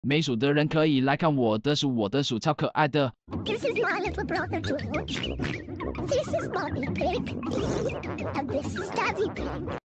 没鼠的人可以来看我的鼠，我的鼠超可爱的。 This is my little brother George. This is Mommy Pig. And this is Daddy Pig.